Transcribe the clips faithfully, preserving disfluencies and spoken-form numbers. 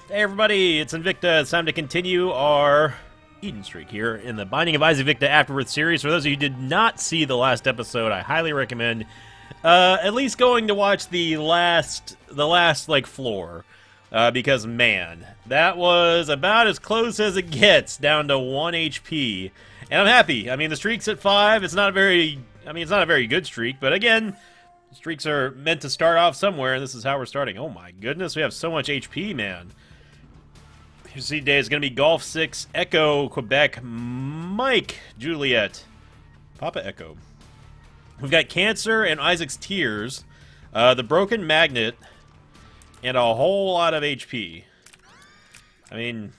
Hey everybody, it's Invicta. It's time to continue our Eden streak here in the Binding of Isaac Victa Afterbirth series. For those of you who did not see the last episode, I highly recommend uh, at least going to watch the last, the last like floor, uh, because man, that was about as close as it gets, down to one H P, and I'm happy. I mean, the streak's at five. It's not a very, I mean, it's not a very good streak, but again, streaks are meant to start off somewhere, and this is how we're starting. Oh my goodness, we have so much H P, man. Your seed day is going to be Golf six, Echo, Quebec, Mike, Juliet, Papa Echo. We've got Cancer and Isaac's Tears, uh, the Broken Magnet, and a whole lot of H P. I mean,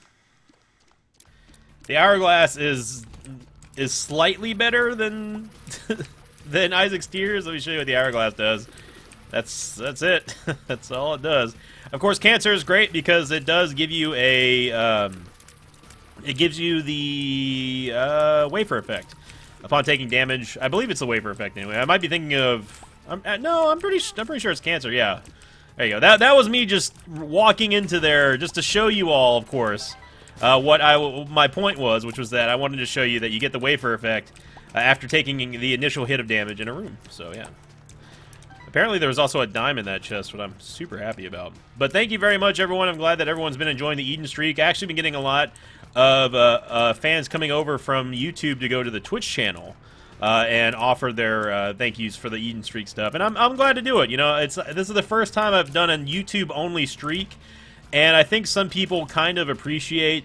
the Hourglass is is slightly better than than Isaac's Tears. Let me show you what the Hourglass does. That's that's it. That's all it does. Of course, Cancer is great because it does give you a um, it gives you the uh, wafer effect upon taking damage. I believe it's the wafer effect anyway. I might be thinking of I'm, uh, no. I'm pretty I'm pretty sure it's Cancer. Yeah, there you go. That that was me just walking into there just to show you all, of course, uh, what I my point was, which was that I wanted to show you that you get the wafer effect uh, after taking the initial hit of damage in a room. So yeah. Apparently there was also a dime in that chest, what I'm super happy about. But thank you very much, everyone. I'm glad that everyone's been enjoying the Eden streak. I've actually been getting a lot of uh, uh, fans coming over from YouTube to go to the Twitch channel uh, and offer their uh, thank yous for the Eden streak stuff. And I'm, I'm glad to do it. You know, it's this is the first time I've done a YouTube-only streak, and I think some people kind of appreciate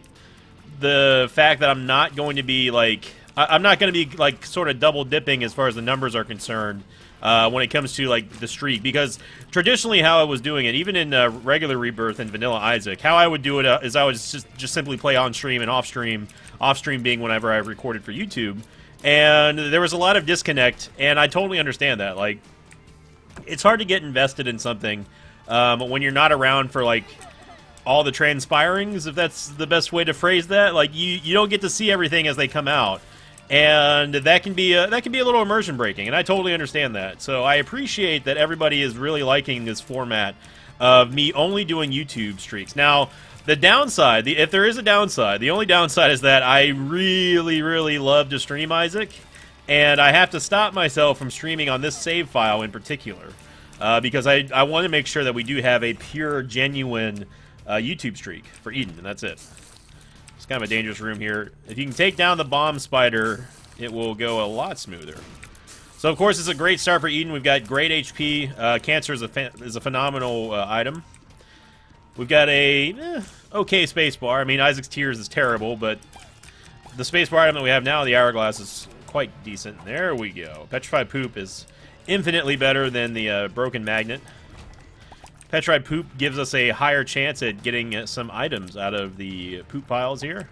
the fact that I'm not going to be, like, I, I'm not going to be, like, sort of double-dipping as far as the numbers are concerned. Uh, when it comes to, like, the streak, because traditionally how I was doing it, even in uh, regular Rebirth and Vanilla Isaac, how I would do it uh, is I would just, just simply play on stream and off stream, off stream being whenever I recorded for YouTube, and there was a lot of disconnect, and I totally understand that. Like, it's hard to get invested in something um, when you're not around for, like, all the transpirings, if that's the best way to phrase that. Like, you, you don't get to see everything as they come out. And that can be a, that can be a little immersion breaking, and I totally understand that. So I appreciate that everybody is really liking this format of me only doing YouTube streaks. Now, the downside, the, if there is a downside, the only downside is that I really, really love to stream Isaac, and I have to stop myself from streaming on this save file in particular, uh, because I, I want to make sure that we do have a pure, genuine uh, YouTube streak for Eden, and that's it. It's kind of a dangerous room here. If you can take down the bomb spider, it will go a lot smoother. So, of course, it's a great start for Eden. We've got great H P. Uh, Cancer is a, is a phenomenal uh, item. We've got a eh, okay spacebar. I mean, Isaac's Tears is terrible, but the spacebar item that we have now, the Hourglass, is quite decent. There we go. Petrified Poop is infinitely better than the uh, Broken Magnet. Petrified Poop gives us a higher chance at getting uh, some items out of the poop piles here.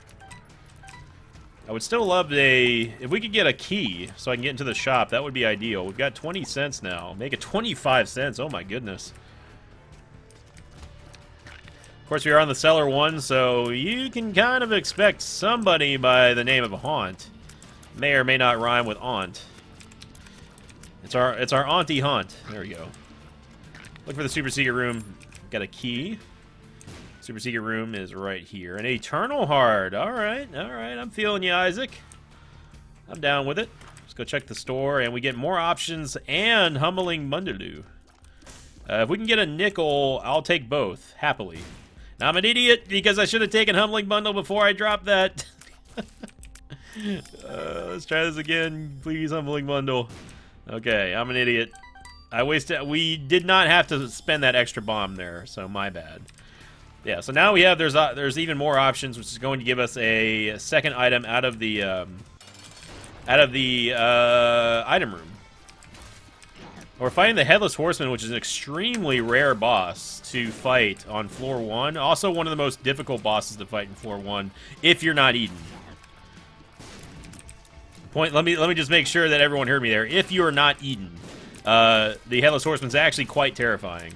I would still love a... If we could get a key so I can get into the shop, that would be ideal. We've got twenty cents now. Make it twenty-five cents. Oh my goodness. Of course, we are on the Cellar one, so you can kind of expect somebody by the name of Haunt. May or may not rhyme with aunt. It's our, it's our Auntie Haunt. There we go. Look for the Super Secret Room. Got a key. Super Secret Room is right here. An Eternal Heart. Alright, alright. I'm feeling you, Isaac. I'm down with it. Let's go check the store, and we get more options and Humbling Bundaloo. Uh, if we can get a nickel, I'll take both, happily. Now, I'm an idiot because I should have taken Humbling Bundle before I dropped that. uh, let's try this again. Please, Humbling Bundle. Okay, I'm an idiot. I wasted. We did not have to spend that extra bomb there, so my bad. Yeah. So now we have there's uh, there's even more options, which is going to give us a second item out of the um, out of the uh, item room. We're fighting the Headless Horseman, which is an extremely rare boss to fight on floor one. Also, one of the most difficult bosses to fight in floor one if you're not Eden. Point. Let me let me just make sure that everyone heard me there. If you are not Eden. Uh, the Headless Horseman's actually quite terrifying.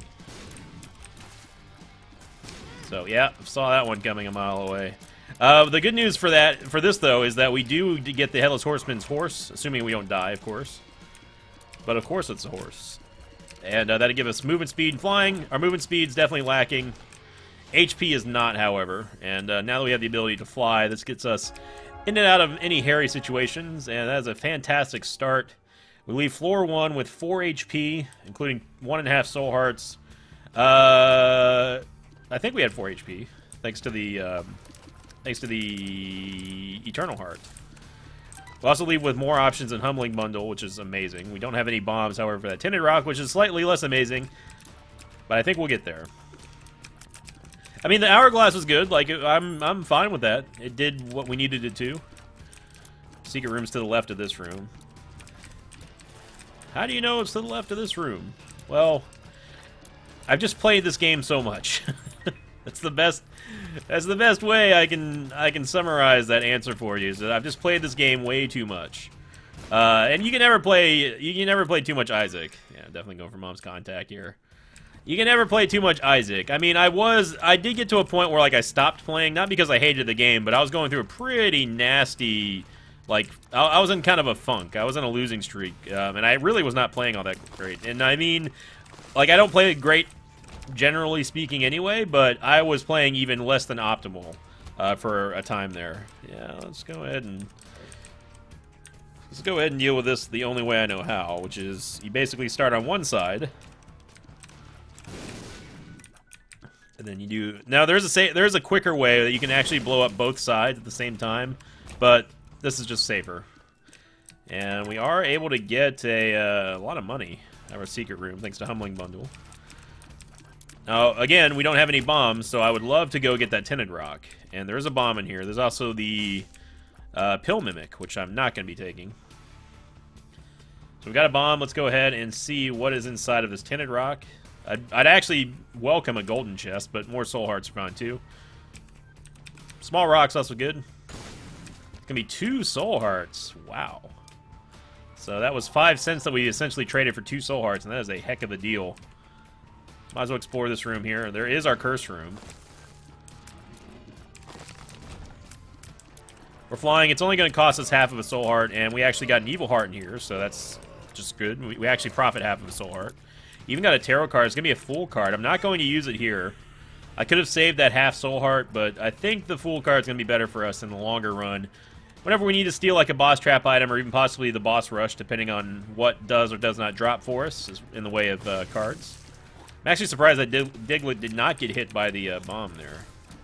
So, yeah, saw that one coming a mile away. Uh, the good news for that, for this, though, is that we do get the Headless Horseman's horse, assuming we don't die, of course. But, of course, it's a horse. And uh, that'll give us movement speed and flying. Our movement speed's definitely lacking. H P is not, however. And uh, now that we have the ability to fly, this gets us in and out of any hairy situations, and that is a fantastic start. We leave floor one with four H P, including one and a half soul hearts. Uh, I think we had four H P, thanks to the um, thanks to the Eternal Heart. We'll also leave with more options in Humbling Bundle, which is amazing. We don't have any bombs, however, for that Tinted Rock, which is slightly less amazing, but I think we'll get there. I mean, the Hourglass was good. Like, I'm I'm fine with that. It did what we needed it to. Secret room's to the left of this room. How do you know it's to the left of this room? Well, I've just played this game so much. That's the best. That's the best way I can I can summarize that answer for you. Is that I've just played this game way too much. Uh, and you can never play. You can never play too much Isaac. Yeah, definitely going for Mom's Contact here. You can never play too much Isaac. I mean, I was, I did get to a point where, like, I stopped playing, not because I hated the game, but I was going through a pretty nasty, like, I, I was in kind of a funk. I was in a losing streak, um, and I really was not playing all that great. And I mean, like, I don't play great, generally speaking, anyway, but I was playing even less than optimal uh, for a time there. Yeah, let's go ahead and, let's go ahead and deal with this the only way I know how, which is you basically start on one side. And then you do... Now, there's a sa there's a quicker way that you can actually blow up both sides at the same time, but this is just safer. And we are able to get a, uh, a lot of money out of our secret room, thanks to Humbling Bundle. Now, again, we don't have any bombs, so I would love to go get that Tinted Rock. And there is a bomb in here. There's also the uh, Pill Mimic, which I'm not going to be taking. So we've got a bomb. Let's go ahead and see what is inside of this Tinted Rock. I'd, I'd actually welcome a golden chest, but more soul hearts are fine too. Small rocks also good. It's gonna be two soul hearts. Wow. So that was five cents that we essentially traded for two soul hearts, and that is a heck of a deal. Might as well explore this room here. There is our curse room. We're flying. It's only going to cost us half of a soul heart, and we actually got an evil heart in here, so that's just good. We, we actually profit half of a soul heart. Even got a tarot card. It's going to be a full card. I'm not going to use it here. I could have saved that half soul heart, but I think the full card is going to be better for us in the longer run. Whenever we need to steal like a boss trap item or even possibly the boss rush, depending on what does or does not drop for us in the way of uh, cards. I'm actually surprised that Dig Diglett did not get hit by the uh, bomb there.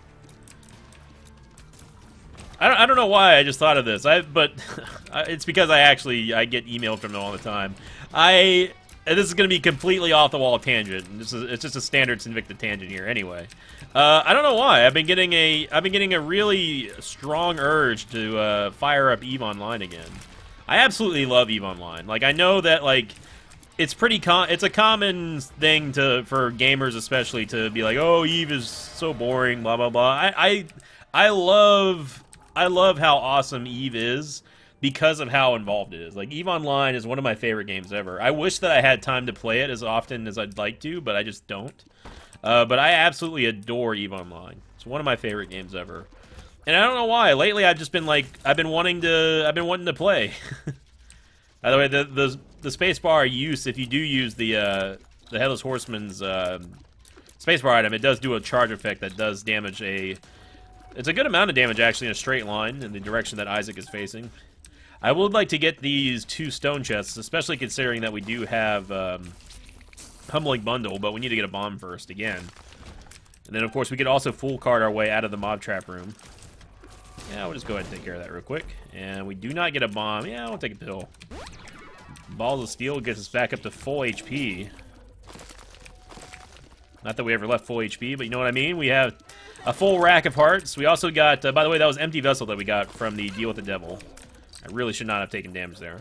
I don't, I don't know why I just thought of this, I but it's because I actually I get emailed from them all the time. I... And this is going to be completely off the wall tangent. This is it's just a standard Sinvicta tangent here. Anyway, uh, I don't know why I've been getting a I've been getting a really strong urge to uh, fire up EVE Online again. I absolutely love EVE Online. Like I know that like it's pretty con it's a common thing to for gamers especially to be like, oh, EVE is so boring, blah blah blah. I I, I love I love how awesome EVE is. Because of how involved it is. Like, EVE Online is one of my favorite games ever. I wish that I had time to play it as often as I'd like to, but I just don't. Uh, but I absolutely adore EVE Online. It's one of my favorite games ever. And I don't know why. Lately, I've just been like, I've been wanting to, I've been wanting to play. By the way, the, the, the spacebar use, if you do use the, uh, the Headless Horseman's uh, spacebar item, it does do a charge effect that does damage a... It's a good amount of damage, actually, in a straight line in the direction that Isaac is facing. I would like to get these two stone chests, especially considering that we do have um, Humbling Bundle, but we need to get a bomb first again. And then, of course, we could also full card our way out of the mob trap room. Yeah, we'll just go ahead and take care of that real quick. And we do not get a bomb. Yeah, we'll take a pill. Balls of Steel gets us back up to full H P. Not that we ever left full H P, but you know what I mean? We have a full rack of hearts. We also got, uh, by the way, that was Empty Vessel that we got from the Deal with the Devil. I really should not have taken damage there.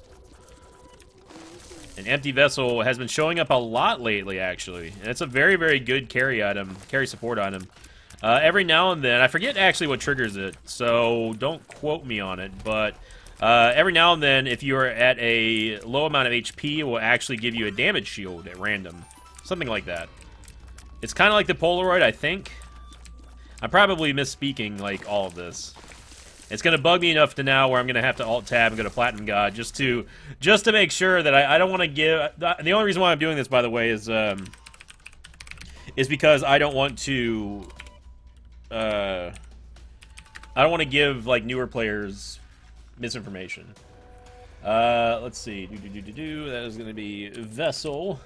An Empty Vessel has been showing up a lot lately, actually. And it's a very, very good carry item, carry support item. Uh, every now and then, I forget actually what triggers it, so don't quote me on it, but uh, every now and then, if you're at a low amount of H P, it will actually give you a damage shield at random. Something like that. It's kind of like the Polaroid, I think. I'm probably misspeaking, like, all of this. It's going to bug me enough to now where I'm going to have to Alt-Tab and go to Platinum God just to just to make sure that I, I don't want to give... The only reason why I'm doing this, by the way, is um, is because I don't want to, uh, I don't want to give, like, newer players misinformation. Uh, let's see. Do, do, do, do, do. That is going to be Vessel.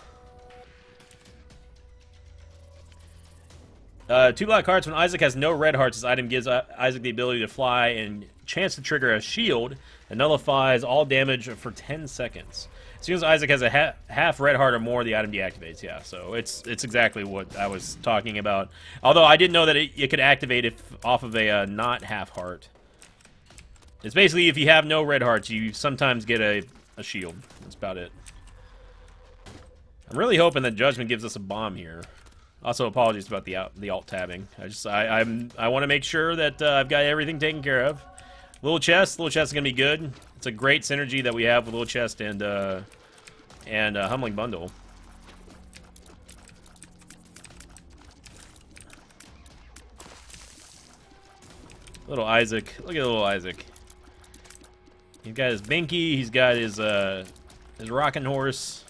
Uh, two black hearts. When Isaac has no red hearts, this item gives Isaac the ability to fly and chance to trigger a shield and nullifies all damage for ten seconds. As soon as Isaac has a ha half red heart or more, the item deactivates. Yeah, so it's it's exactly what I was talking about. Although I didn't know that it, it could activate if off of a uh, not half heart. It's basically if you have no red hearts, you sometimes get a, a shield. That's about it. I'm really hoping that Judgment gives us a bomb here. Also, apologies about the out, the alt tabbing. I just I I'm I want to make sure that uh, I've got everything taken care of. Little chest, little chest is gonna be good. It's a great synergy that we have with little chest and uh, and uh, humbling bundle. Little Isaac, look at little Isaac. He's got his binky. He's got his uh his rocking horse.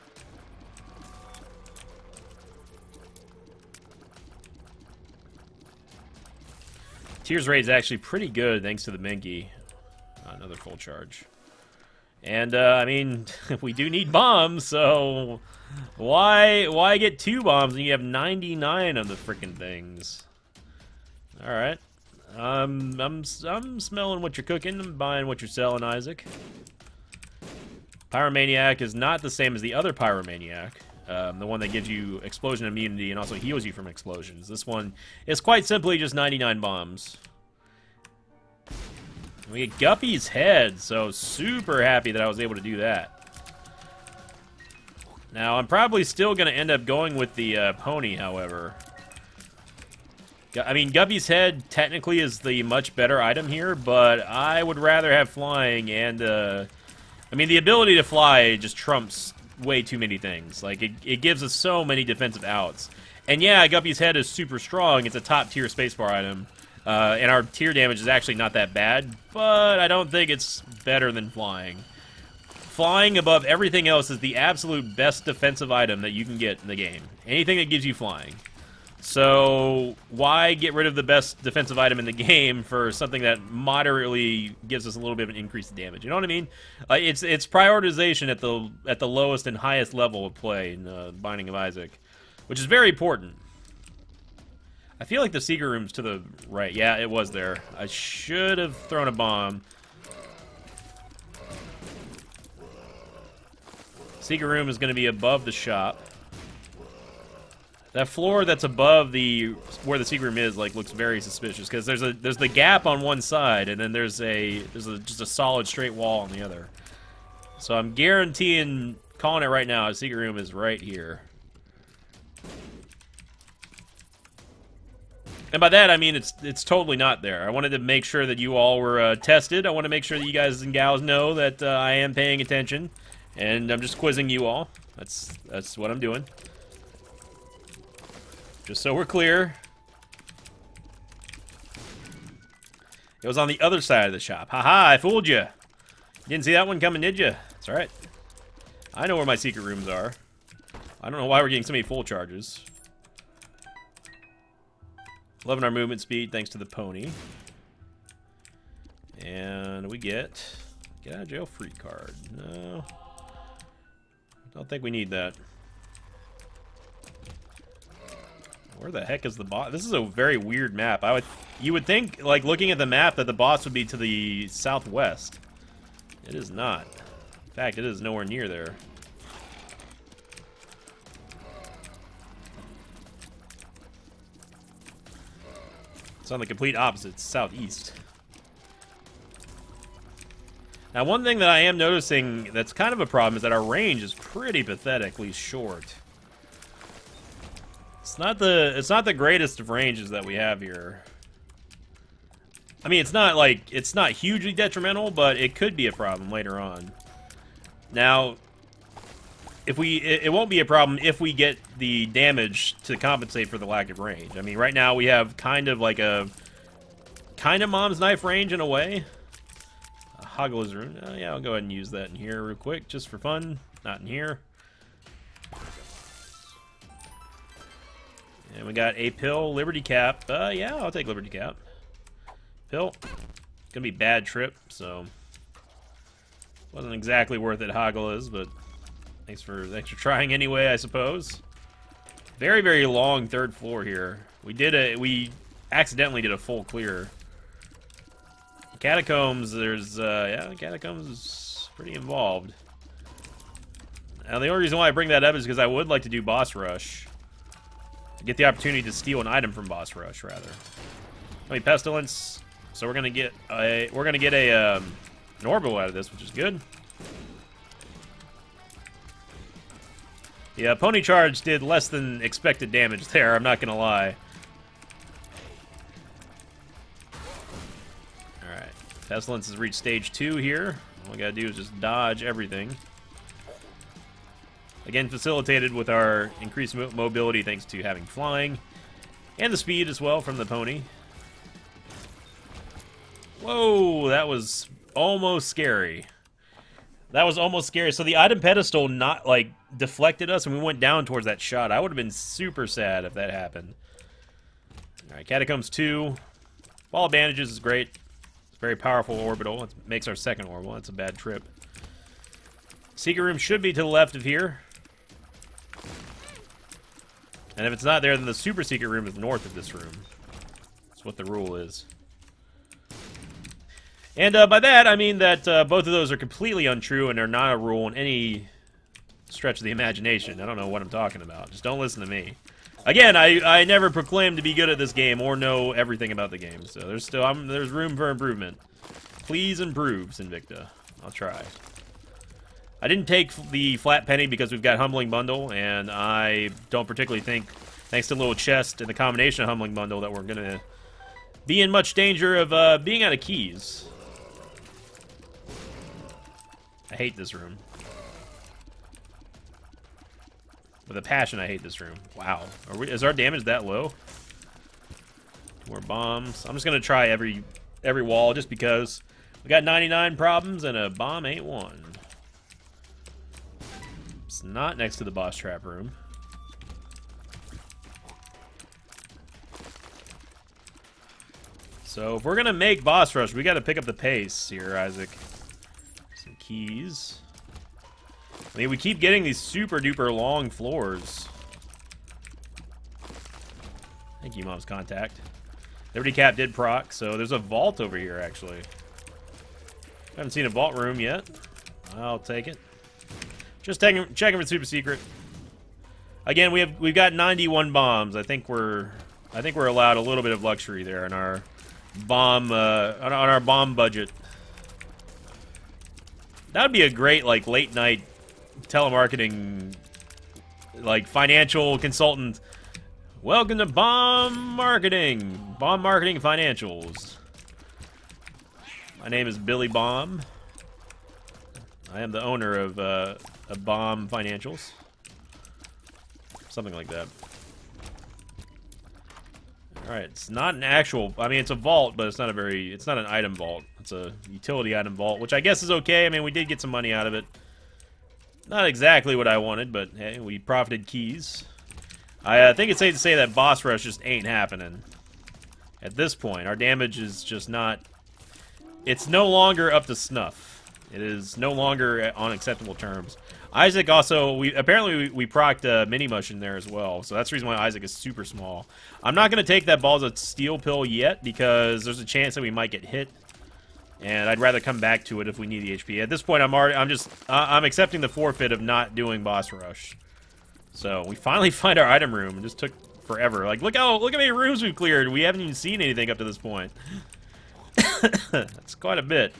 Tears rate is actually pretty good thanks to the Minky. Another full charge. And, uh, I mean, we do need bombs, so why why get two bombs when you have ninety-nine of the freaking things? Alright. Um, I'm, I'm smelling what you're cooking. I'm buying what you're selling, Isaac. Pyromaniac is not the same as the other Pyromaniac. Um, the one that gives you explosion immunity and also heals you from explosions. This one is quite simply just ninety-nine bombs. We get Guppy's head, so super happy that I was able to do that. Now, I'm probably still going to end up going with the uh, pony, however. I mean, Guppy's head technically is the much better item here, but I would rather have flying and, uh... I mean, the ability to fly just trumps way too many things. Like, it, it gives us so many defensive outs. And yeah, Guppy's head is super strong. It's a top-tier spacebar item. Uh, and our tier damage is actually not that bad, but I don't think it's better than flying. Flying above everything else is the absolute best defensive item that you can get in the game. Anything that gives you flying. So, why get rid of the best defensive item in the game for something that moderately gives us a little bit of an increased damage? You know what I mean? Uh, it's it's prioritization at the at the lowest and highest level of play in uh, Binding of Isaac, which is very important. I feel like the secret room's to the right. Yeah, it was there. I should have thrown a bomb. Secret room is going to be above the shop. That floor that's above the where the secret room is like looks very suspicious because there's a there's the gap on one side and then there's a there's a, just a solid straight wall on the other. So I'm guaranteeing, calling it right now, the secret room is right here. And by that I mean it's it's totally not there. I wanted to make sure that you all were uh, tested. I want to make sure that you guys and gals know that uh, I am paying attention, and I'm just quizzing you all. That's that's what I'm doing. Just so we're clear. It was on the other side of the shop. Haha, I fooled you. Didn't see that one coming, did you? It's alright. I know where my secret rooms are. I don't know why we're getting so many full charges. Loving our movement speed thanks to the pony. And we get... Get out of jail free card. No. Don't think we need that. Where the heck is the boss? This is a very weird map. I would, you would think, like, looking at the map, that the boss would be to the southwest. It is not. In fact, it is nowhere near there. It's on the complete opposite, southeast. Now, one thing that I am noticing that's kind of a problem is that our range is pretty pathetically short. It's not the it's not the greatest of ranges that we have here. I mean, it's not like it's not hugely detrimental, but it could be a problem later on. Now, if we it, it won't be a problem if we get the damage to compensate for the lack of range. I mean, right now we have kind of like a kind of mom's knife range in a way. A Haggler's rune. Oh, yeah, I'll go ahead and use that in here real quick, just for fun. Not in here. And we got a pill, Liberty Cap. Uh, yeah, I'll take Liberty Cap. Pill. It's gonna be bad trip, so wasn't exactly worth it. Hoggle is, but thanks for thanks for trying anyway, I suppose. Very very long third floor here. We did a we accidentally did a full clear. Catacombs. There's uh, yeah, Catacombs is pretty involved. Now the only reason why I bring that up is because I would like to do Boss Rush. Get the opportunity to steal an item from Boss Rush, rather. I mean, Pestilence. So we're gonna get a we're gonna get a um, an orbital out of this, which is good. Yeah, Pony Charge did less than expected damage there. I'm not gonna lie. All right, Pestilence has reached stage two here. All we gotta do is just dodge everything. Again, facilitated with our increased mo mobility thanks to having flying. And the speed as well from the pony. Whoa, that was almost scary. That was almost scary. So the item pedestal not, like, deflected us and we went down towards that shot. I would have been super sad if that happened. Alright, Catacombs two. Ball of Bandages is great. It's a very powerful orbital. It makes our second orbital. That's a bad trip. Secret room should be to the left of here. And if it's not there, then the super secret room is north of this room. That's what the rule is. And uh, by that, I mean that uh, both of those are completely untrue and are not a rule in any stretch of the imagination. I don't know what I'm talking about. Just don't listen to me. Again, I, I never proclaim to be good at this game or know everything about the game. So there's still I'm, there's room for improvement. Please improve, Sinvicta. I'll try. I didn't take the flat penny because we've got Humbling Bundle, and I don't particularly think, thanks to Little Chest and the combination of Humbling Bundle, that we're going to be in much danger of uh, being out of keys. I hate this room. With a passion, I hate this room. Wow. Are we, is our damage that low? More bombs. I'm just going to try every, every wall just because we got ninety-nine problems, and a bomb ain't one. It's not next to the boss trap room. So if we're gonna make boss rush, we gotta pick up the pace here, Isaac. Some keys. I mean, we keep getting these super duper long floors. Thank you, Mom's Contact. Liberty Cap did proc, so there's a vault over here, actually. Haven't seen a vault room yet. I'll take it. Just checking, checking for super secret. Again, we have we've got ninety-one bombs. I think we're I think we're allowed a little bit of luxury there on our bomb uh, on, on our bomb budget. That would be a great like late night telemarketing, like financial consultant. Welcome to Bomb Marketing, Bomb Marketing Financials. My name is Billy Bomb. I am the owner of. Uh, A bomb financials. Something like that. Alright, it's not an actual... I mean, it's a vault, but it's not a very... It's not an item vault. It's a utility item vault, which I guess is okay. I mean, we did get some money out of it. Not exactly what I wanted, but hey, we profited keys. I uh, think it's safe to say that boss rush just ain't happening. At this point, our damage is just not... It's no longer up to snuff. It is no longer on acceptable terms. Isaac also, we apparently we, we procced a mini mushroom there as well, so that's the reason why Isaac is super small. I'm not going to take that Balls of Steel pill yet because there's a chance that we might get hit, and I'd rather come back to it if we need the H P. At this point, I'm already, I'm just, uh, I'm accepting the forfeit of not doing boss rush. So we finally find our item room. It just took forever. Like, look how, look how many rooms we've cleared. We haven't even seen anything up to this point. That's quite a bit.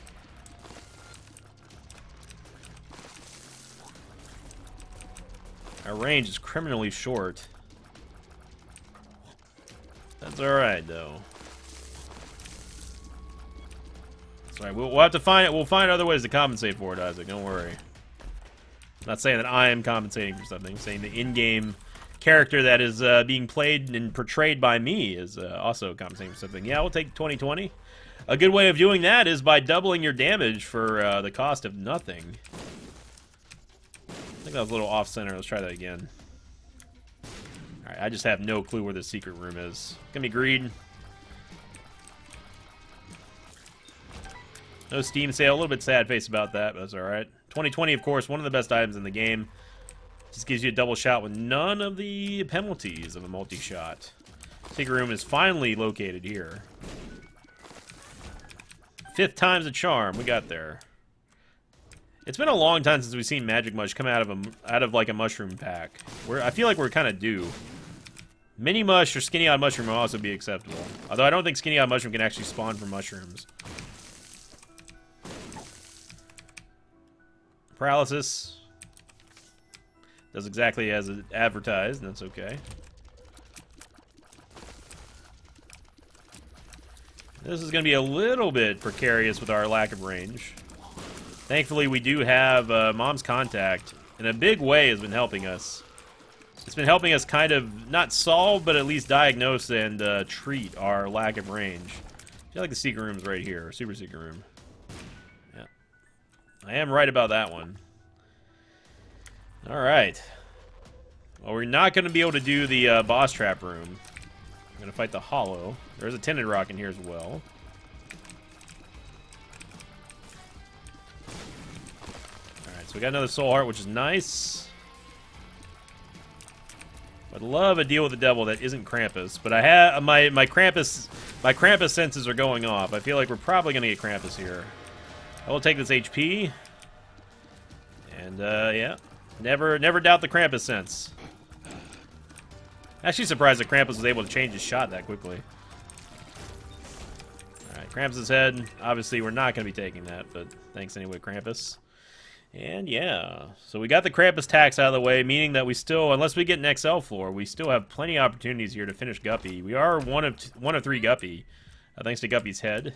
Our range is criminally short. That's alright, though. That's alright. We'll, we'll have to find it. We'll find other ways to compensate for it, Isaac. Don't worry. I'm not saying that I am compensating for something. I'm saying the in-game character that is uh, being played and portrayed by me is uh, also compensating for something. Yeah, we'll take twenty twenty. A good way of doing that is by doubling your damage for uh, the cost of nothing. I think that was a little off-center. Let's try that again. Alright, I just have no clue where the secret room is. Gonna be greed. No Steam sale. A little bit sad face about that, but that's alright. twenty twenty, of course, one of the best items in the game. Just gives you a double shot with none of the penalties of a multi-shot. Secret room is finally located here. Fifth time's a charm. We got there. It's been a long time since we've seen Magic Mush come out of a out of like a mushroom pack. We're I feel like we're kind of due. Mini Mush or Skinny Odd Mushroom will also be acceptable. Although I don't think Skinny Odd Mushroom can actually spawn from mushrooms. Paralysis. Does exactly as advertised, and that's okay. This is going to be a little bit precarious with our lack of range. Thankfully, we do have uh, Mom's Contact. In a big way, has been helping us. It's been helping us kind of, not solve, but at least diagnose and uh, treat our lack of range. I feel like the secret room's right here. Super secret room. Yeah. I am right about that one. Alright. Well, we're not going to be able to do the uh, boss trap room. I'm going to fight the Hollow. There's a Tinted Rock in here as well. Alright, so we got another Soul Heart, which is nice. I'd love a deal with the devil that isn't Krampus, but I have my my Krampus my Krampus senses are going off. I feel like we're probably going to get Krampus here. I will take this H P. And uh, yeah, never never doubt the Krampus sense. Actually surprised that Krampus was able to change his shot that quickly. Alright, Krampus' head. Obviously, we're not going to be taking that, but thanks anyway, Krampus. And yeah, so we got the Krampus tax out of the way, meaning that we still, unless we get an X L floor, we still have plenty of opportunities here to finish Guppy. We are one of t one of three Guppy, uh, thanks to Guppy's head.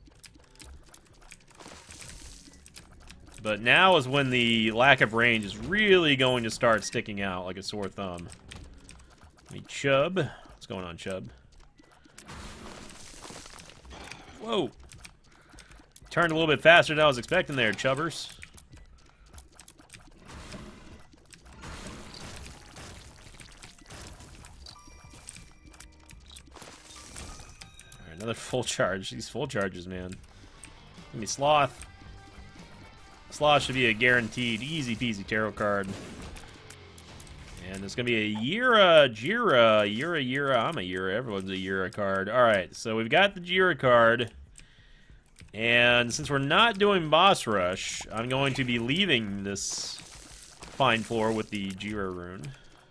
But now is when the lack of range is really going to start sticking out like a sore thumb. I mean, Chub. What's going on, Chub? Whoa. Turned a little bit faster than I was expecting there, Chubbers. Alright, another full charge. These full charges, man. Give me Sloth. Sloth should be a guaranteed easy peasy tarot card. And it's going to be a Yira, Jira, Yira, Yira. I'm a Yira. Everyone's a Yira card. Alright, so we've got the Jira card. And since we're not doing Boss Rush, I'm going to be leaving this fine floor with the Jira rune.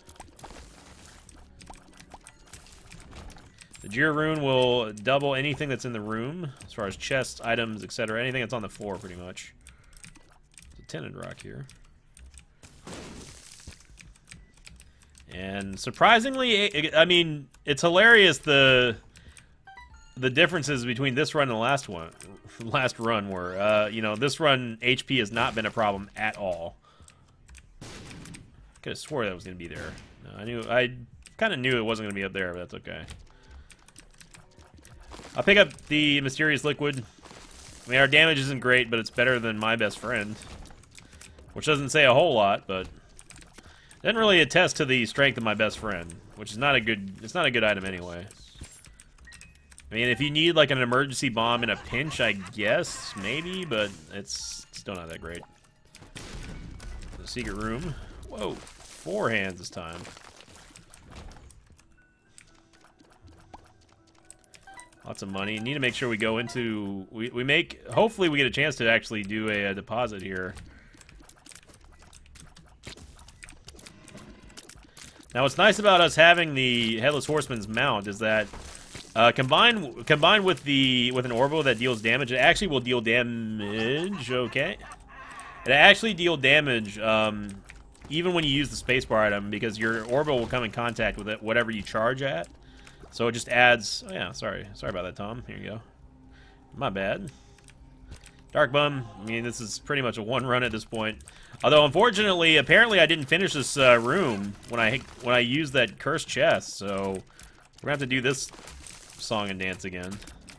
The Jira rune will double anything that's in the room, as far as chests, items, et cetera. Anything that's on the floor, pretty much. There's a Tinted Rock here. And surprisingly, I mean, it's hilarious the the differences between this run and the last one, last run were. Uh, you know, this run H P has not been a problem at all. Could have swore that was going to be there. No, I knew, I kind of knew it wasn't going to be up there, but that's okay. I'll pick up the Mysterious Liquid. I mean, our damage isn't great, but it's better than my best friend, which doesn't say a whole lot, but. Doesn't really attest to the strength of my best friend, which is not a good, it's not a good item anyway. I mean, if you need like an emergency bomb in a pinch, I guess, maybe, but it's still not that great. The secret room. Whoa, four hands this time. Lots of money. Need to make sure we go into, we, we make, hopefully we get a chance to actually do a, a deposit here. Now, what's nice about us having the Headless Horseman's mount is that uh, combined combined with the with an Orbo that deals damage, it actually will deal damage. Okay, it actually deal damage um, even when you use the spacebar item, because your Orbo will come in contact with it, whatever you charge at. So it just adds. Oh yeah, sorry, sorry about that, Tom. Here you go. My bad. Dark Bum. I mean, this is pretty much a one run at this point. Although, unfortunately, apparently I didn't finish this uh, room when I when I used that cursed chest, so we're gonna have to do this song and dance again,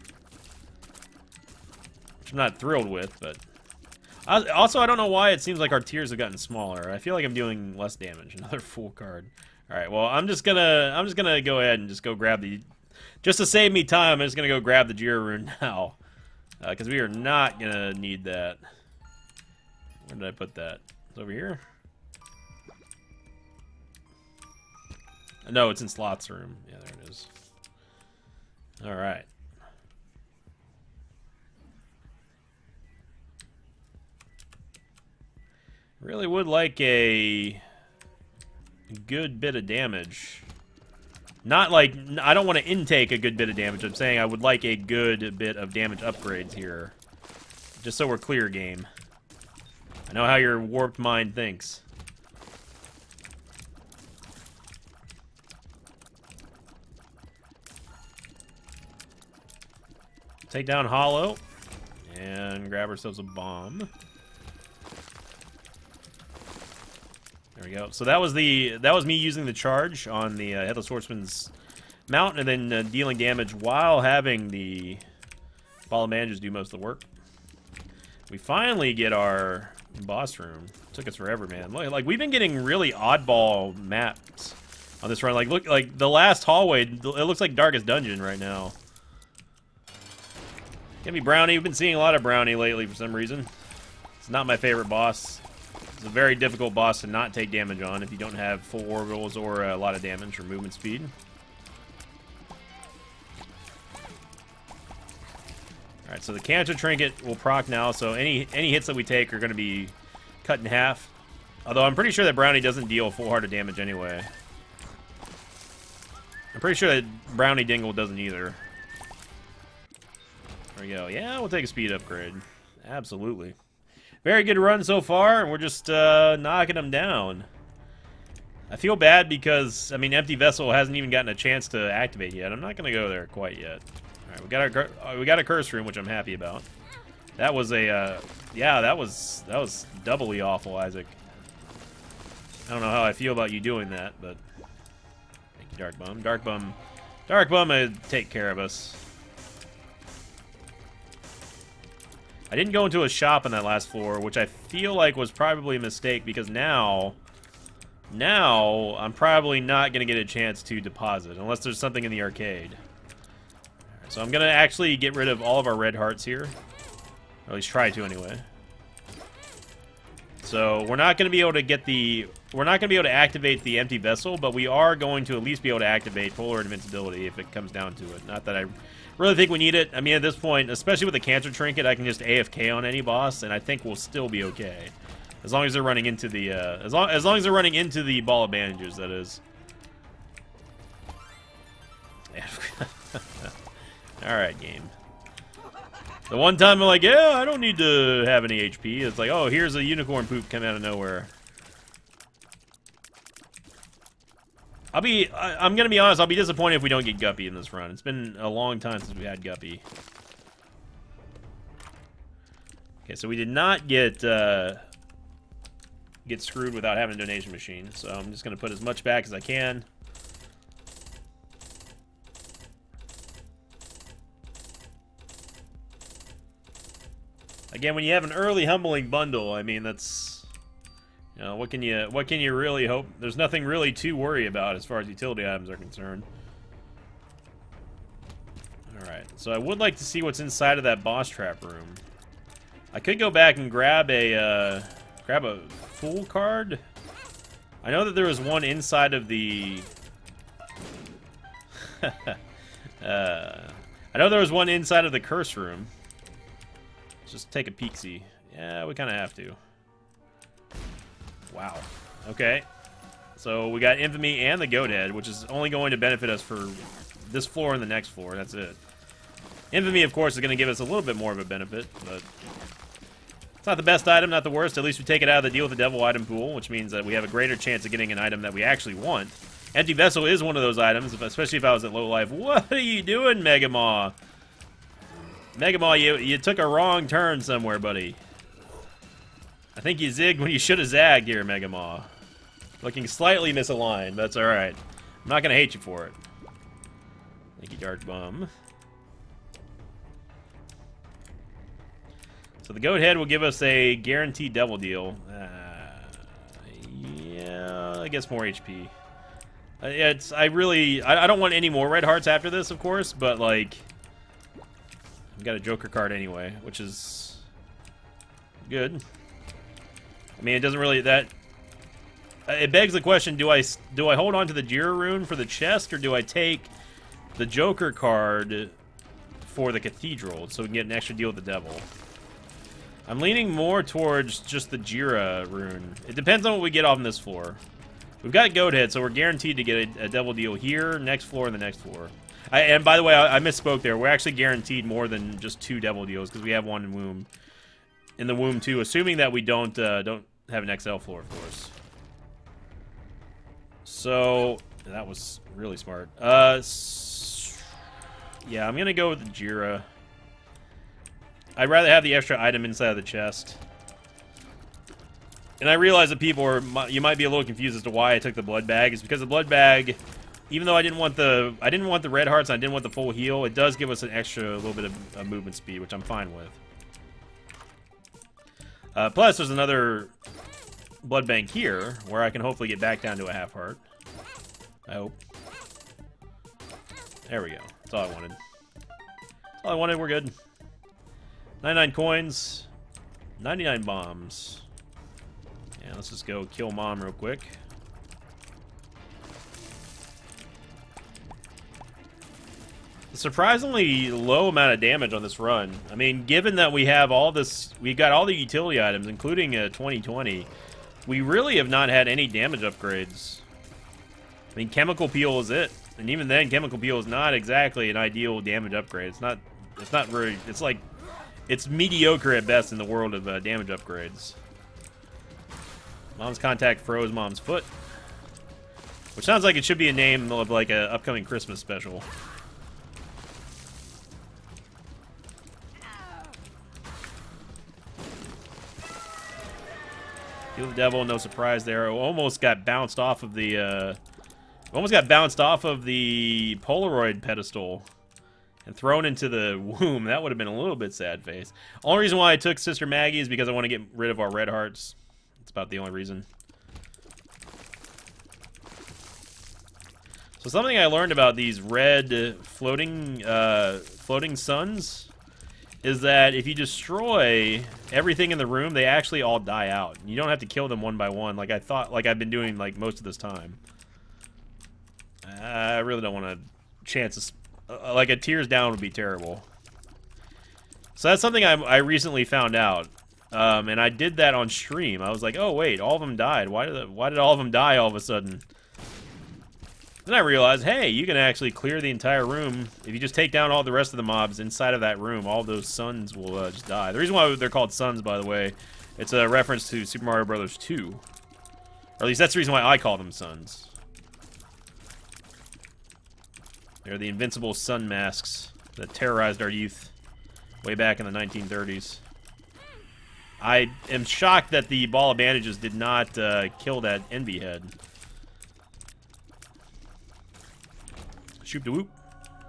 which I'm not thrilled with. But I, also, I don't know why it seems like our tiers have gotten smaller. I feel like I'm doing less damage. Another full card. All right. Well, I'm just gonna I'm just gonna go ahead and just go grab the, just to save me time. I'm just gonna go grab the Jira rune now, because uh, we are not gonna need that. Where did I put that? It's over here. No, it's in Sloth's room. Yeah, there it is. All right. Really would like a good bit of damage. Not like, I don't want to intake a good bit of damage. I'm saying I would like a good bit of damage upgrades here. Just so we're clear, game. I know how your warped mind thinks. Take down Hollow. And grab ourselves a bomb. There we go. So that was the that was me using the charge on the uh, Headless Horseman's mount, and then uh, dealing damage while having the Ball of Managers do most of the work. We finally get our boss room. Took us forever, man. Like, like we've been getting really oddball maps on this run. Like look, like the last hallway, it looks like Darkest Dungeon right now. Give me Brownie. We've been seeing a lot of Brownie lately for some reason. It's not my favorite boss. It's a very difficult boss to not take damage on if you don't have full orbitals or a lot of damage or movement speed. Alright, so the Cancer Trinket will proc now, so any any hits that we take are going to be cut in half. Although I'm pretty sure that Brownie doesn't deal full heart of damage anyway. I'm pretty sure that Brownie Dingle doesn't either. There we go. Yeah, we'll take a speed upgrade. Absolutely. Very good run so far, and we're just uh, knocking them down. I feel bad because, I mean, Empty Vessel hasn't even gotten a chance to activate yet. I'm not going to go there quite yet. All right, we got our uh, we got a curse room, which I'm happy about. That was a, uh, yeah, that was that was doubly awful, Isaac. I don't know how I feel about you doing that, but thank you, Dark Bum. Dark Bum, Dark Bum, uh, take care of us. I didn't go into a shop on that last floor, which I feel like was probably a mistake because now, now I'm probably not going to get a chance to deposit unless there's something in the arcade. Right, so I'm going to actually get rid of all of our red hearts here, or at least try to anyway. So we're not going to be able to get the, we're not going to be able to activate the Empty Vessel, but we are going to at least be able to activate Polar Invincibility if it comes down to it. Not that I really think we need it. I mean, at this point, especially with the Cancer Trinket, I can just A F K on any boss, and I think we'll still be okay. As long as they're running into the, uh, as long, as long as they're running into the Ball of Bandages, that is. Alright, game. The one time I'm like, yeah, I don't need to have any H P. It's like, oh, here's a unicorn poop coming out of nowhere. I'll be, I, I'm going to be honest, I'll be disappointed if we don't get Guppy in this run. It's been a long time since we had Guppy. Okay, so we did not get, uh, get screwed without having a donation machine. So I'm just going to put as much back as I can. Again, when you have an early humbling bundle, I mean, that's, you know, what can you, what can you really hope? There's nothing really to worry about as far as utility items are concerned. Alright, so I would like to see what's inside of that boss trap room. I could go back and grab a, uh, grab a Fool card. I know that there was one inside of the, uh, I know there was one inside of the curse room. Just take a peek-see. Yeah, we kind of have to. Wow. Okay. So we got Infamy and the Goat Head, which is only going to benefit us for this floor and the next floor. That's it. Infamy, of course, is going to give us a little bit more of a benefit, but it's not the best item, not the worst. At least we take it out of the Deal with the Devil item pool, which means that we have a greater chance of getting an item that we actually want. Empty Vessel is one of those items, especially if I was at low life. What are you doing, Megamaw? Megamaw, you, you took a wrong turn somewhere, buddy. I think you zigged when you should have zagged here, Megamaw. Looking slightly misaligned, but that's alright. I'm not going to hate you for it. Thank you, Dark Bum. So the Goat Head will give us a guaranteed double deal. Uh, yeah, I guess more H P. Uh, it's I really I, I don't want any more red hearts after this, of course, but like I've got a Joker card anyway, which is good. I mean, it doesn't really that. It begs the question: Do I do I hold on to the Jira rune for the chest, or do I take the Joker card for the Cathedral so we can get an extra deal with the devil? I'm leaning more towards just the Jira rune. It depends on what we get off on this floor. We've got Goat Head, so we're guaranteed to get a, a devil deal here, next floor, and the next floor. I, and by the way, I, I misspoke there. We're actually guaranteed more than just two devil deals because we have one in womb. In the womb too, assuming that we don't uh, don't have an X L floor, of course. So that was really smart. Uh, s yeah, I'm gonna go with the Jira. I'd rather have the extra item inside of the chest. And I realize that people are, you might be a little confused as to why I took the blood bag. It's because the blood bag, even though I didn't want the, I didn't want the red hearts, and I didn't want the full heal, it does give us an extra little bit of uh, movement speed, which I'm fine with. Uh, plus, there's another blood bank here, where I can hopefully get back down to a half heart. I hope. There we go. That's all I wanted. That's all I wanted, we're good. ninety-nine coins, ninety-nine bombs. Yeah, let's just go kill Mom real quick. A surprisingly low amount of damage on this run. I mean, given that we have all this, we got all the utility items, including a twenty twenty, we really have not had any damage upgrades. I mean, Chemical Peel is it, and even then, Chemical Peel is not exactly an ideal damage upgrade. It's not. It's not very. It's like. It's mediocre at best in the world of uh, damage upgrades. Mom's contact froze Mom's foot. Which sounds like it should be a name of like an upcoming Christmas special. Kill the devil, no surprise there. Almost got bounced off of the uh, almost got bounced off of the Polaroid pedestal. And thrown into the womb. That would have been a little bit sad face. Only reason why I took Sister Maggie is because I want to get rid of our red hearts. That's about the only reason. So something I learned about these red floating uh, floating suns is that if you destroy everything in the room, they actually all die out. You don't have to kill them one by one like I thought, like I've been doing like most of this time. I really don't want to chance this. Uh, like a tears down would be terrible. So that's something I, I recently found out, um, and I did that on stream. I was like, "Oh wait, all of them died. Why did the, why did all of them die all of a sudden?" Then I realized, hey, you can actually clear the entire room if you just take down all the rest of the mobs inside of that room. All of those suns will uh, just die. The reason why they're called suns, by the way, it's a reference to Super Mario Brothers two, or at least that's the reason why I call them suns. They're the invincible sun masks that terrorized our youth way back in the nineteen thirties. I am shocked that the ball of bandages did not uh, kill that Envy head. Shoot the whoop.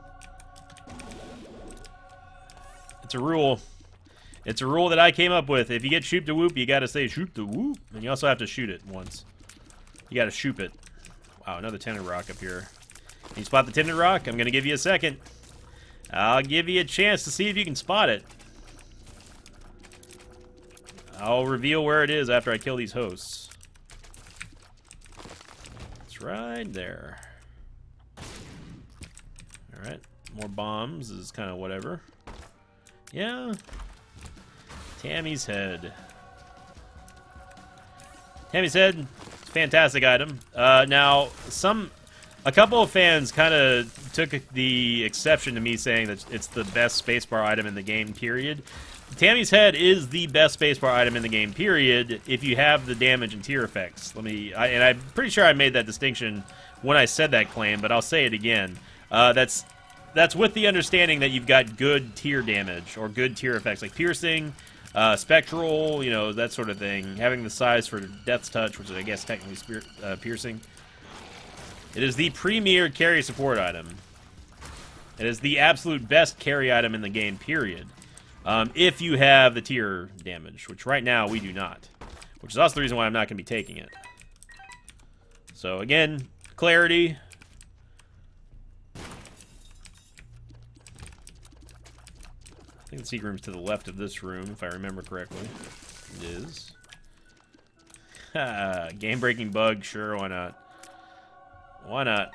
It's a rule. It's a rule that I came up with. If you get shoot the whoop, you gotta say shoot the whoop. And you also have to shoot it once. You gotta shoot it. Wow, another Tinted Rock up here. Can you spot the Tinted Rock? I'm gonna give you a second. I'll give you a chance to see if you can spot it. I'll reveal where it is after I kill these hosts. It's right there. Alright, more bombs is kind of whatever. Yeah. Tammy's Head. Tammy's Head, fantastic item. Uh, now, some... A couple of fans kind of took the exception to me saying that it's the best spacebar item in the game, period. Tammy's Head is the best spacebar item in the game, period, if you have the damage and tier effects. Let me, I, and I'm pretty sure I made that distinction when I said that claim, but I'll say it again. Uh, that's that's with the understanding that you've got good tier damage or good tier effects, like piercing, uh, spectral, you know, that sort of thing. Having the size for Death's Touch, which is, I guess, technically spirit, uh, piercing. It is the premier carry support item. It is the absolute best carry item in the game, period. Um, if you have the tier damage, which right now we do not. Which is also the reason why I'm not going to be taking it. So again, clarity. I think the secret room's to the left of this room, if I remember correctly. It is. Game-breaking bug, sure, why not? Why not?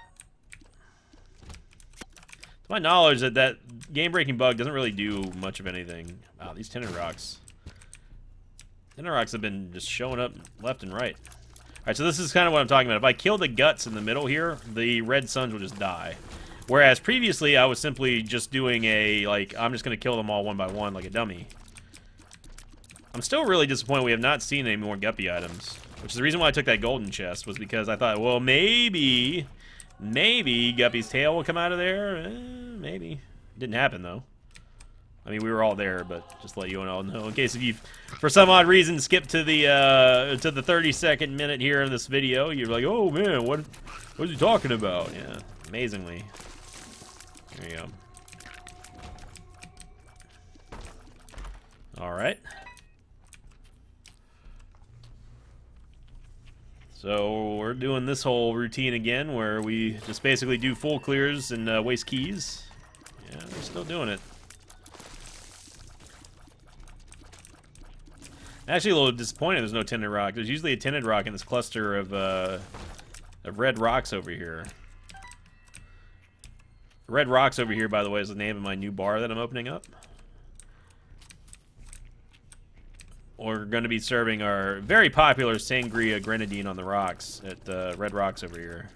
To my knowledge, that that game-breaking bug doesn't really do much of anything. Wow, these Tinted Rocks. Tinted Rocks have been just showing up left and right. Alright, so this is kind of what I'm talking about. If I kill the guts in the middle here, the red suns will just die. Whereas previously, I was simply just doing a, like, I'm just going to kill them all one by one like a dummy. I'm still really disappointed we have not seen any more Guppy items. Which is the reason why I took that golden chest, was because I thought, well, maybe, maybe Guppy's tail will come out of there. Eh, maybe. It didn't happen, though. I mean, we were all there, but just to let you all know, in case if you, for some odd reason, skip to the uh, to the thirty-second minute here in this video, you're like, oh man, what, what is he talking about? Yeah, amazingly. There you go. All right. So we're doing this whole routine again, where we just basically do full clears and uh, waste keys. Yeah, we're still doing it. Actually, a little disappointed there's no tinted rock. There's usually a tinted rock in this cluster of uh, of red rocks over here. Red Rocks over here, by the way, is the name of my new bar that I'm opening up. We're going to be serving our very popular Sangria Grenadine on the rocks at uh, Red Rocks over here.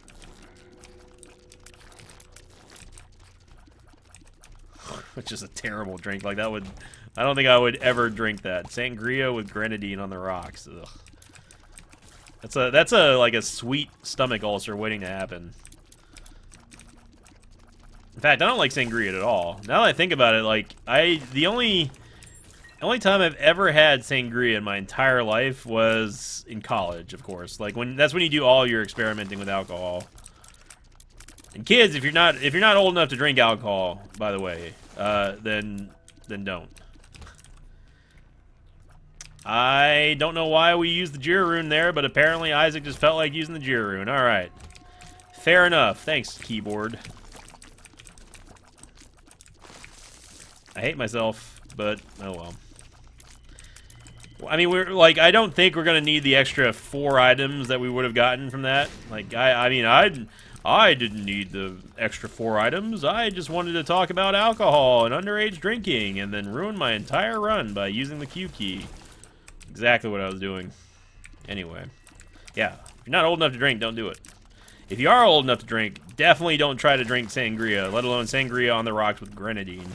Which is a terrible drink. Like, that would... I don't think I would ever drink that. Sangria with Grenadine on the rocks. Ugh. That's a, that's a, like, a sweet stomach ulcer waiting to happen. In fact, I don't like Sangria at all. Now that I think about it, like, I... The only... The only time I've ever had Sangria in my entire life was in college, of course. Like, when that's when you do all your experimenting with alcohol. And kids, if you're not if you're not old enough to drink alcohol, by the way, uh, then then don't. I don't know why we used the Jira rune there, but apparently Isaac just felt like using the Jira rune. All right, fair enough. Thanks, keyboard. I hate myself, but oh well. I mean, we're like, I don't think we're gonna need the extra four items that we would have gotten from that. Like, I, I mean, I, I didn't need the extra four items. I just wanted to talk about alcohol and underage drinking, and then ruin my entire run by using the Q key. Exactly what I was doing. Anyway, yeah, if you're not old enough to drink, don't do it. If you are old enough to drink, definitely don't try to drink Sangria, let alone Sangria on the rocks with Grenadine.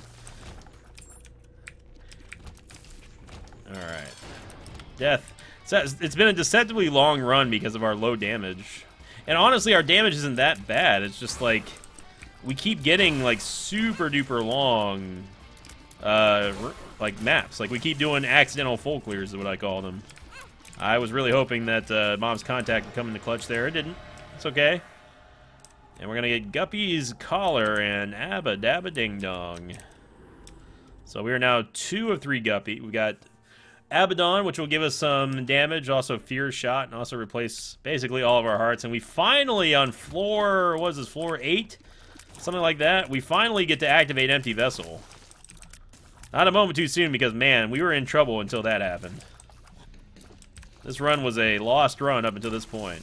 All right. Death. It's been a deceptively long run because of our low damage. And honestly, our damage isn't that bad. It's just like, we keep getting like super duper long uh, like maps. Like, we keep doing accidental full clears is what I call them. I was really hoping that uh, Mom's Contact would come into clutch there. It didn't. It's okay. And we're going to get Guppy's Collar and Abba Dabba Ding Dong. So we are now two of three Guppy. We got Abaddon, which will give us some damage, also Fear Shot, and also replace basically all of our hearts. And we finally, on floor, what is this, floor eight? Something like that. We finally get to activate Empty Vessel. Not a moment too soon, because, man, we were in trouble until that happened. This run was a lost run up until this point.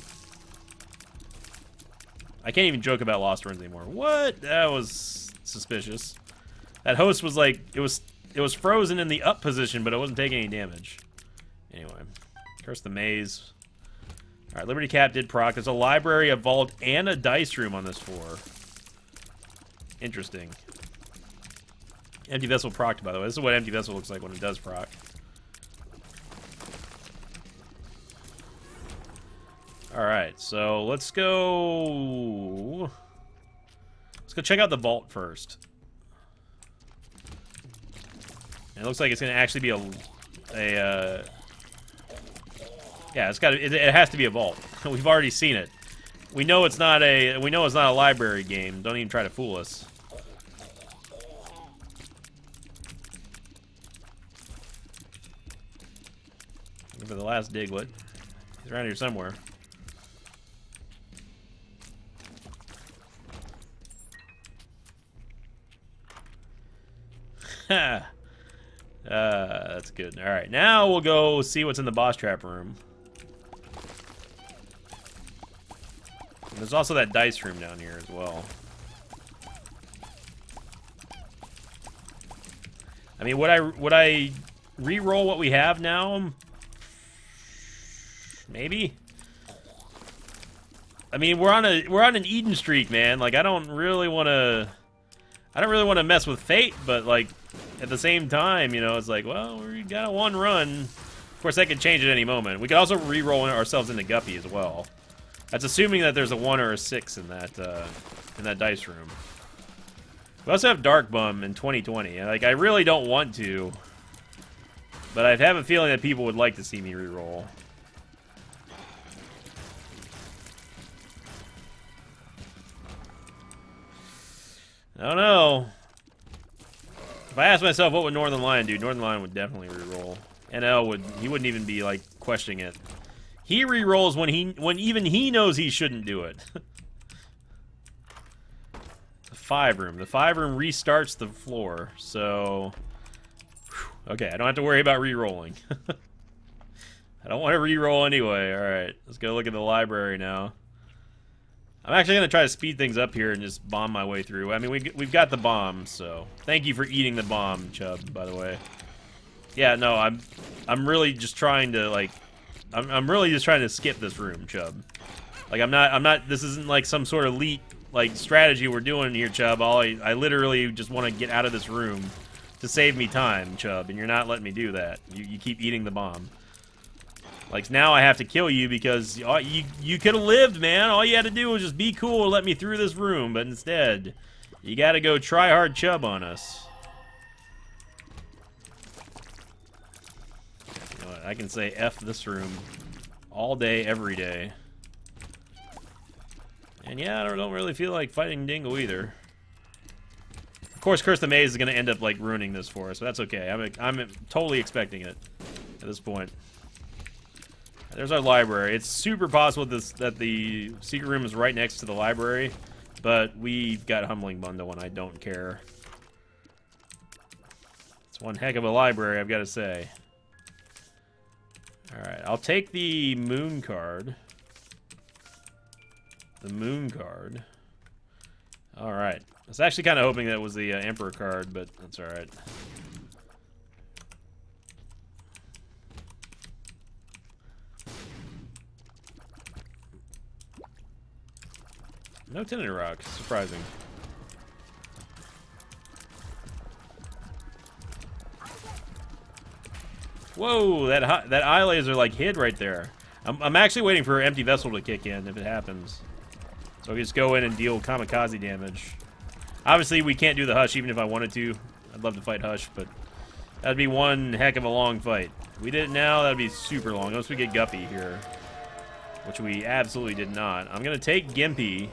I can't even joke about lost runs anymore. What? That was suspicious. That host was like, it was... It was frozen in the up position, but it wasn't taking any damage. Anyway, curse the maze. All right, Liberty Cap did proc. There's a library, a vault, and a dice room on this floor. Interesting. Empty Vessel procced, by the way. This is what Empty Vessel looks like when it does proc. All right, so let's go... Let's go check out the vault first. It looks like it's going to actually be a, a uh, yeah, it's got to, it, it has to be a vault. We've already seen it. We know it's not a, we know it's not a library game. Don't even try to fool us. Looking for the last Diglett. He's around here somewhere. uh, that's good. All right, now we'll go see what's in the boss trap room. And there's also that dice room down here as well. I mean, would I would I re-roll what we have now? Maybe. I mean, we're on a we're on an Eden streak, man. Like, I don't really want to. I don't really want to mess with fate, but like at the same time, you know, it's like, well, we got a one run. Of course, that could change at any moment. We could also re-roll ourselves into Guppy as well. That's assuming that there's a one or a six in that uh, in that dice room. We also have Dark Bum in twenty twenty. And, like, I really don't want to, but I have a feeling that people would like to see me re-roll. I don't know. If I asked myself what would Northern Lion do, Northern Lion would definitely re-roll. N L would, he wouldn't even be like questioning it. He re-rolls when he when even he knows he shouldn't do it. The five room. The five room restarts the floor, so whew, okay, I don't have to worry about re-rolling. I don't want to re-roll anyway. Alright, let's go look at the library now. I'm actually going to try to speed things up here and just bomb my way through. I mean, we, we've got the bomb, so... Thank you for eating the bomb, Chubb, by the way. Yeah, no, I'm I'm really just trying to, like... I'm, I'm really just trying to skip this room, Chubb. Like, I'm not... I'm not... This isn't, like, some sort of elite, like, strategy we're doing here, Chubb. All I, I literally just want to get out of this room to save me time, Chubb, and you're not letting me do that. You, you keep eating the bomb. Like, now I have to kill you because you you could have lived, man. All you had to do was just be cool and let me through this room. But instead, you got to go try hard Chubb on us. You know what, I can say F this room all day, every day. And yeah, I don't, don't really feel like fighting Dingle either. Of course, Curse the Maze is going to end up, like, ruining this for us. But that's okay. I'm, I'm totally expecting it at this point. There's our library. It's super possible this, that the secret room is right next to the library, but we've got Humbling Bundle, and I don't care. It's one heck of a library, I've got to say. Alright, I'll take the Moon card. The Moon card. Alright. I was actually kind of hoping that was the uh, Emperor card, but that's alright. No Tinted Rock. Surprising. Whoa! That hot, that eye laser like hid right there. I'm, I'm actually waiting for Empty Vessel to kick in if it happens. So I can just go in and deal kamikaze damage. Obviously, we can't do the Hush even if I wanted to. I'd love to fight Hush, but that'd be one heck of a long fight. We did it now, that'd be super long. Unless we get Guppy here, which we absolutely did not. I'm gonna take Gimpy.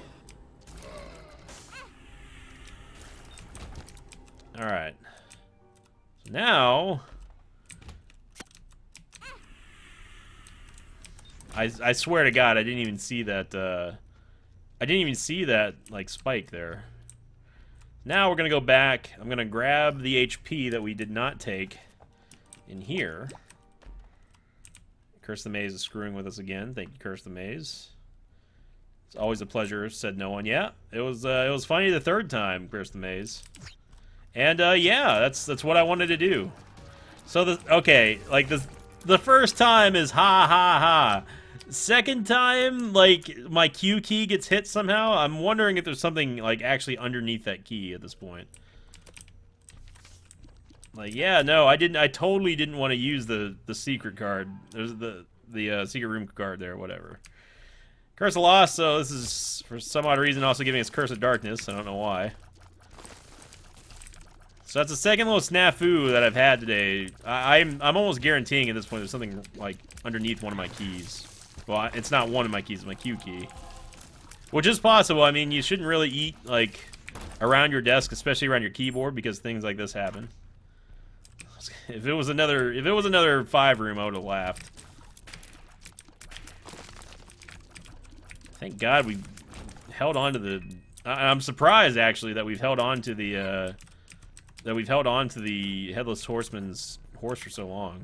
Alright. So now... I, I swear to God, I didn't even see that, uh... I didn't even see that, like, spike there. Now we're gonna go back. I'm gonna grab the H P that we did not take in here. Curse the Maze is screwing with us again. Thank you, Curse the Maze. It's always a pleasure, said no one. Yeah, it was, uh, it was funny the third time, Curse the Maze. And, uh, yeah, that's that's what I wanted to do. So, the okay, like, the, the first time is ha ha ha. Second time, like, my Q key gets hit somehow. I'm wondering if there's something, like, actually underneath that key at this point. Like, yeah, no, I didn't, I totally didn't want to use the, the secret card. There's the, the, uh, secret room card there, whatever. Curse of Loss, so this is, for some odd reason, also giving us Curse of Darkness. I don't know why. So that's the second little snafu that I've had today. I, I'm I'm almost guaranteeing at this point there's something like underneath one of my keys. Well, it's not one of my keys, it's my Q key. Which is possible. I mean, you shouldn't really eat like around your desk, especially around your keyboard, because things like this happen. If it was another if it was another five room, I would have laughed. Thank God we held on to the. I, I'm surprised actually that we've held on to the. Uh, that we've held on to the Headless Horseman's horse for so long.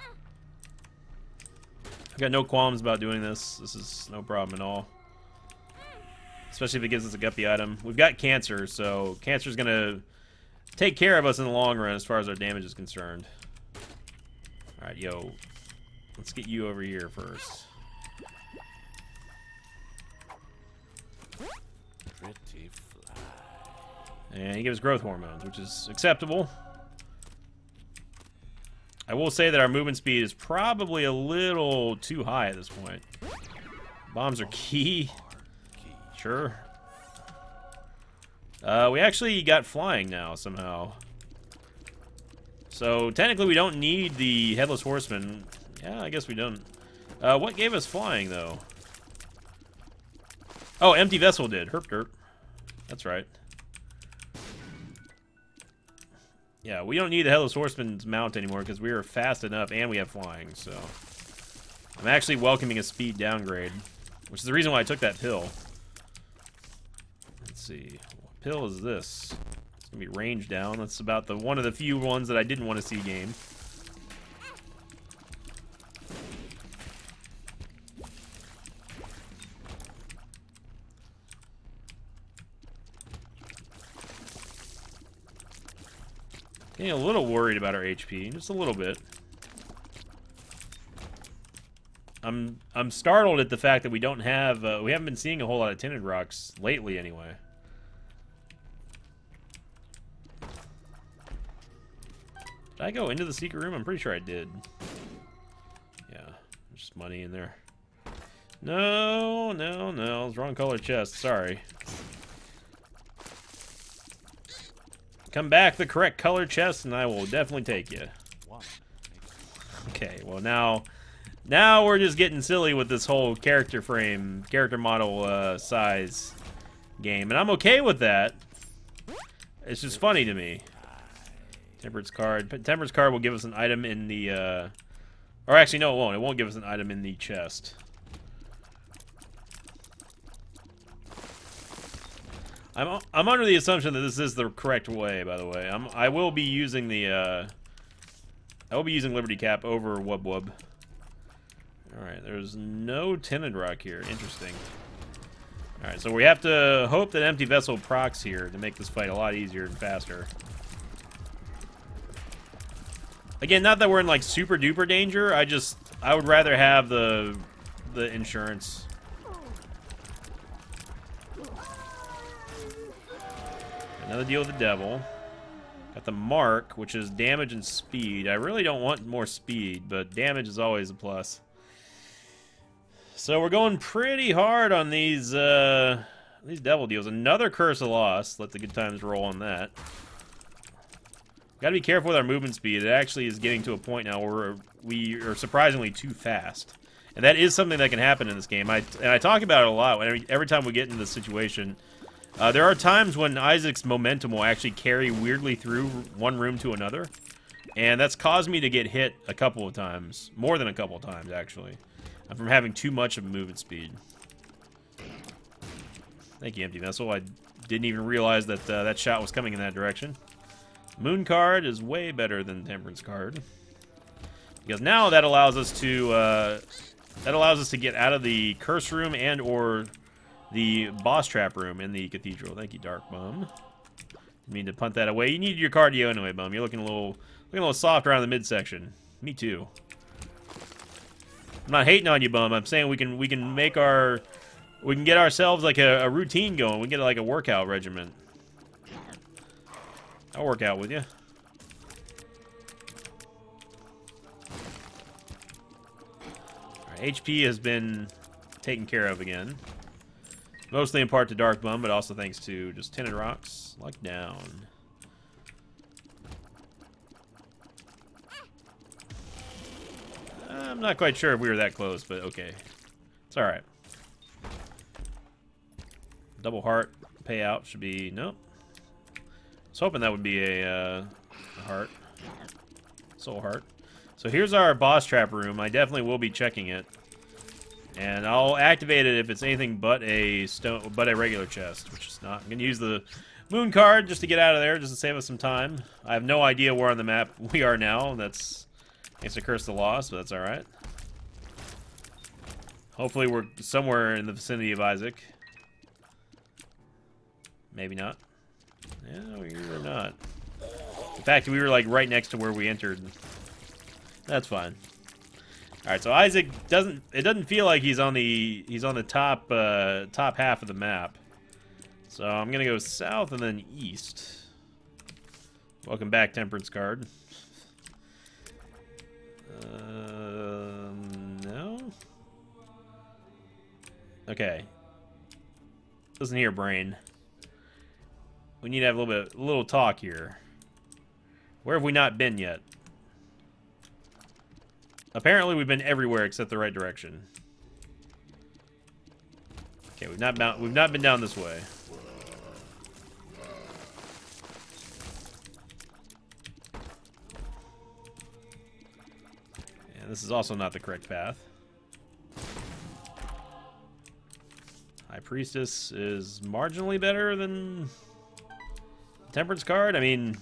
I've got no qualms about doing this. This is no problem at all. Especially if it gives us a guppy item. We've got Cancer, so Cancer's gonna take care of us in the long run as far as our damage is concerned. Alright, yo. Let's get you over here first. Pretty fly. And he gives growth hormones, which is acceptable. I will say that our movement speed is probably a little too high at this point. Bombs are key. Sure. Uh, we actually got flying now, somehow. So, technically we don't need the Headless Horseman. Yeah, I guess we don't. Uh, what gave us flying, though? Oh, Empty Vessel did. Herp derp. That's right. Yeah, we don't need the Headless Horseman's mount anymore because we are fast enough and we have flying, so... I'm actually welcoming a speed downgrade, which is the reason why I took that pill. Let's see. What pill is this? It's gonna be range down. That's about the one of the few ones that I didn't want to see game. Getting a little worried about our H P, just a little bit. I'm I'm startled at the fact that we don't have uh, we haven't been seeing a whole lot of tinted rocks lately, anyway. Did I go into the secret room? I'm pretty sure I did. Yeah, there's just money in there. No, no, no, it's wrong color chest. Sorry. Come back the correct color chest, and I will definitely take you. Okay, well now, now we're just getting silly with this whole character frame, character model uh, size game, and I'm okay with that. It's just funny to me. Temperance card. Temperance card will give us an item in the, uh, or actually no, it won't. It won't give us an item in the chest. I'm I'm under the assumption that this is the correct way. By the way, I'm I will be using the uh, I will be using Liberty Cap over Wub Wub. All right, there's no tinted rock here. Interesting. All right, so we have to hope that Empty Vessel procs here to make this fight a lot easier and faster. Again, not that we're in like super duper danger. I just I would rather have the the insurance. Another deal with the devil. Got the mark, which is damage and speed. I really don't want more speed, but damage is always a plus. So we're going pretty hard on these uh, these devil deals. Another Curse of Loss. Let the good times roll on that. Got to be careful with our movement speed. It actually is getting to a point now where we are surprisingly too fast, and that is something that can happen in this game. I and I talk about it a lot. Every every time we get into this situation. Uh, there are times when Isaac's momentum will actually carry weirdly through one room to another, and that's caused me to get hit a couple of times, more than a couple of times actually, from having too much of a movement speed. Thank you, Empty Vessel. I didn't even realize that uh, that shot was coming in that direction. Moon card is way better than Temperance card, because now that allows us to uh, that allows us to get out of the curse room and or the boss trap room in the cathedral. Thank you, Dark Bum. Didn't mean to punt that away. You need your cardio anyway, Bum. You're looking a little looking a little soft around the midsection. Me too. I'm not hating on you, Bum. I'm saying we can we can make our we can get ourselves like a, a routine going. We can get like a workout regimen. I'll work out with you. All right, H P has been taken care of again. Mostly in part to Dark Bum, but also thanks to just tinted rocks. Like down. I'm not quite sure if we were that close, but okay. It's alright. Double heart payout should be... Nope. I was hoping that would be a, uh, a heart. Soul heart. So here's our boss trap room. I definitely will be checking it. And I'll activate it if it's anything but a stone, but a regular chest, which is not. I'm gonna use the moon card just to get out of there, just to save us some time. I have no idea where on the map we are now. That's thanks to Curse the Lost, but that's all right. Hopefully we're somewhere in the vicinity of Isaac. Maybe not. Yeah, we're not. In fact, we were like right next to where we entered. That's fine. All right, so Isaac doesn't. It doesn't feel like he's on the he's on the top uh, top half of the map. So I'm gonna go south and then east. Welcome back, Temperance Card. Um, no. Okay. Listen here, brain. We need to have a little bit, a little talk here. Where have we not been yet? Apparently, we've been everywhere except the right direction. Okay, we've not been, we've not been down this way. And this is also not the correct path. High Priestess is marginally better than Temperance Card. I mean,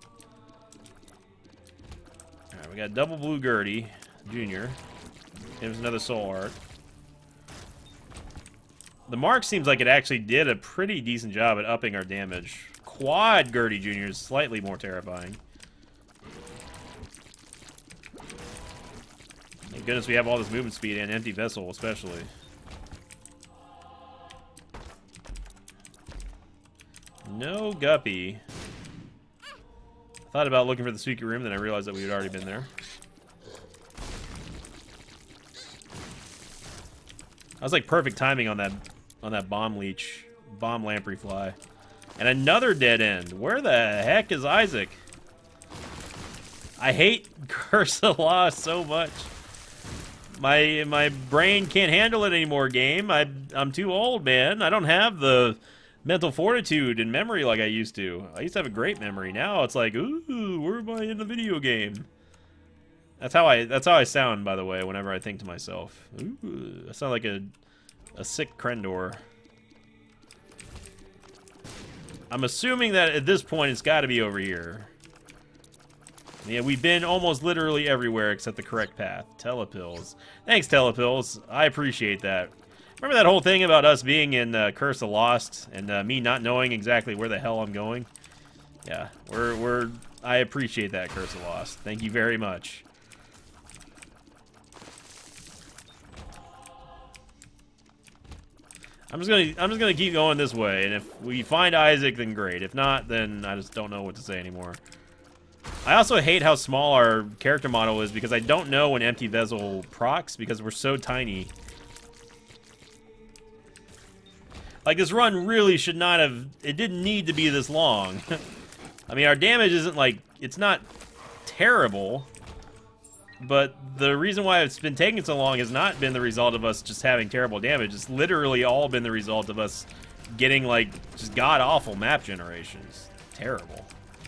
all right, we got double blue Gertie Junior. Here's another soul art. The mark seems like it actually did a pretty decent job at upping our damage. Quad Gertie Junior is slightly more terrifying. Thank goodness we have all this movement speed and empty vessel, especially. No guppy. I thought about looking for the secret room, then I realized that we had already been there. That was like perfect timing on that on that bomb leech, bomb lamprey fly. And another dead end. Where the heck is Isaac? I hate Curse of Lost so much. My my brain can't handle it anymore, game. I I'm too old, man. I don't have the mental fortitude and memory like I used to. I used to have a great memory. Now it's like, ooh, where am I in the video game? That's how I that's how I sound, by the way, whenever I think to myself. Ooh, I sound like a a sick Krendor. I'm assuming that at this point it's got to be over here. Yeah, we've been almost literally everywhere except the correct path. Telepills. Thanks, Telepills. I appreciate that. Remember that whole thing about us being in uh, Curse of Lost and uh, me not knowing exactly where the hell I'm going? Yeah, we're we're. I appreciate that, Curse of Lost. Thank you very much. I'm just gonna I'm just gonna keep going this way, and if we find Isaac, then great. If not, then I just don't know what to say anymore. I also hate how small our character model is because I don't know when Empty Vessel procs because we're so tiny. Like, this run really should not have... It didn't need to be this long. I mean, our damage isn't, like... It's not terrible. But the reason why it's been taking so long has not been the result of us just having terrible damage. It's literally all been the result of us getting, like, just god-awful map generations. Terrible.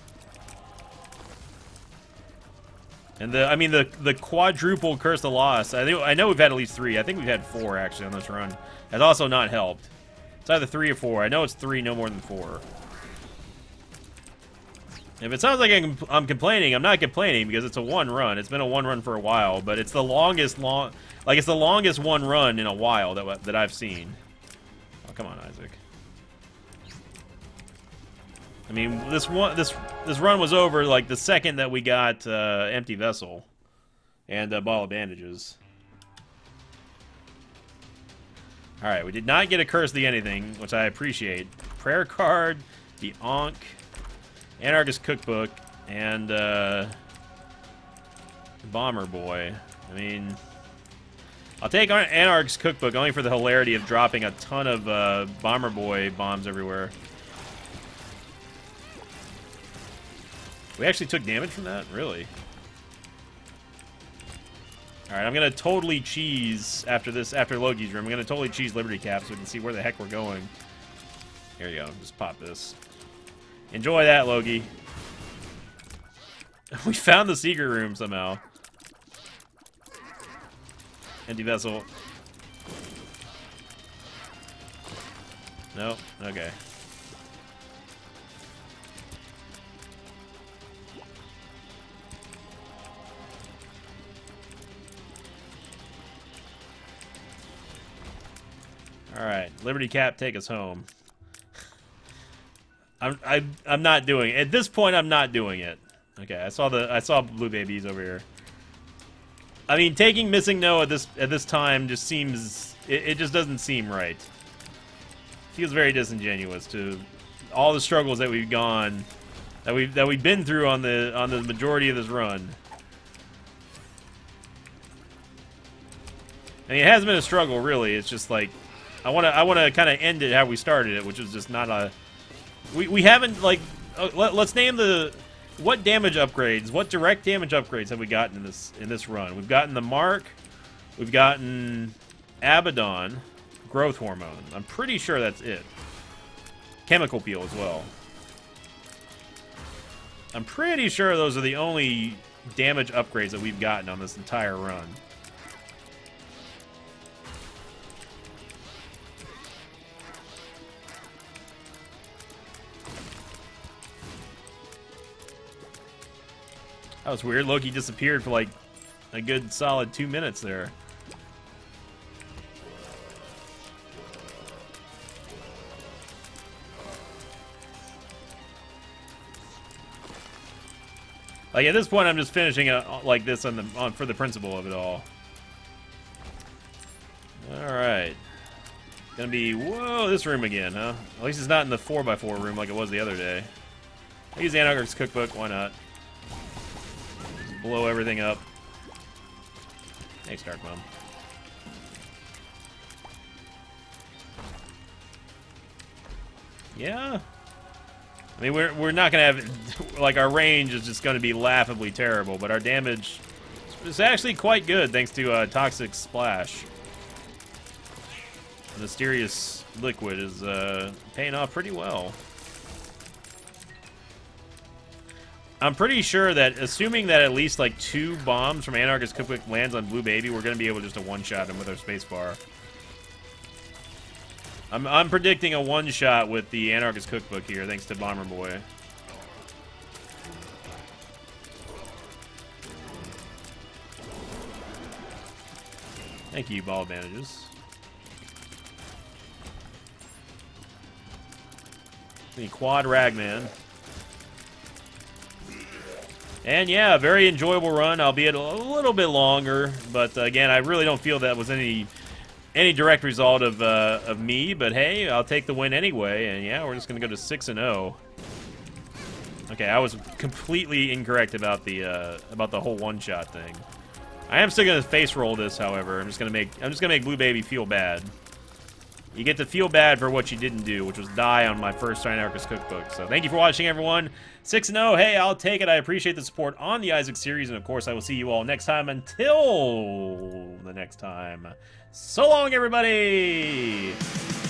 And the... I mean, the the quadruple Curse of Lost... I, think, I know we've had at least three. I think we've had four, actually, on this run. Has also not helped. It's either three or four. I know it's three, no more than four. If it sounds like I'm, I'm complaining, I'm not complaining because it's a one run. It's been a one run for a while, but it's the longest long, like it's the longest one run in a while that that I've seen. Oh, come on, Isaac. I mean, this one, this this run was over like the second that we got uh, Empty Vessel and a ball of bandages. Alright, we did not get a Curse the anything, which I appreciate. Prayer card, the Ankh, Anarchist Cookbook, and uh, Bomber Boy. I mean, I'll take Anarchist Cookbook only for the hilarity of dropping a ton of uh, Bomber Boy bombs everywhere. We actually took damage from that? Really? Alright, I'm gonna totally cheese after this, after Loki's room. I'm gonna totally cheese Liberty Cap so we can see where the heck we're going. Here you go, just pop this. Enjoy that, Loki. We found the secret room somehow. Empty Vessel. Nope. Okay. All right, Liberty Cap, take us home. I'm I, I'm not doing it. At this point. I'm not doing it. Okay, I saw the I saw blue babies over here. I mean, taking Missing No at this at this time just seems it, it just doesn't seem right. Feels very disingenuous to all the struggles that we've gone that we've that we've been through on the on the majority of this run. I mean, it hasn't been a struggle really. It's just like I want to I want to kind of end it how we started it, which was just not a we we haven't like uh, let, let's name the what damage upgrades, what direct damage upgrades have we gotten in this in this run? We've gotten the Mark, we've gotten Abaddon, growth hormone. I'm pretty sure that's it. Chemical peel as well. I'm pretty sure those are the only damage upgrades that we've gotten on this entire run. That was weird. Loki disappeared for like a good solid two minutes there. Like at this point, I'm just finishing it like this on the on for the principle of it all. All right, gonna be whoa this room again, huh? At least it's not in the four by four room like it was the other day. I use the Anarchist Cookbook. Why not? Just blow everything up. Thanks, Dark Mom. Yeah. I mean, we're, we're not going to have, like, our range is just going to be laughably terrible, but our damage is actually quite good thanks to uh, Toxic Splash. The mysterious liquid is uh, paying off pretty well. I'm pretty sure that, assuming that at least, like, two bombs from Anarchist Cookbook lands on Blue Baby, we're going to be able just to one-shot him with our spacebar. I'm, I'm predicting a one-shot with the Anarchist Cookbook here, thanks to Bomber Boy. Thank you, ball bandages. The Quad Ragman. And yeah, very enjoyable run, albeit a little bit longer. But uh, again, I really don't feel that was any... Any direct result of uh, of me, but hey, I'll take the win anyway. And yeah, we're just gonna go to six and zero. Okay, I was completely incorrect about the uh, about the whole one-shot thing. I am still gonna face roll this, however. I'm just gonna make I'm just gonna make Blue Baby feel bad. You get to feel bad for what you didn't do, which was die on my first Anarchist Cookbook. So thank you for watching, everyone. six and oh, hey, I'll take it. I appreciate the support on the Isaac series, and of course, I will see you all next time. Until the next time, so long, everybody!